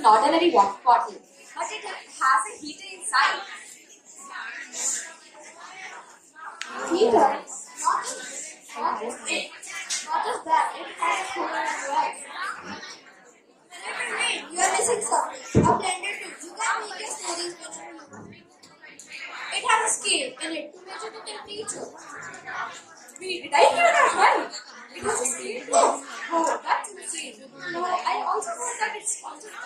an ordinary water bottle, but it has a heater inside. Heater? Not just it. Not just that, it has a cooler as well. Wait, you are missing something. A blender too. You can make your stories whenever you want. It has a scale in it to measure the temperature. Wait, did I hear that right? It has a scale too. Oh, that's insane. No, I also heard that it's also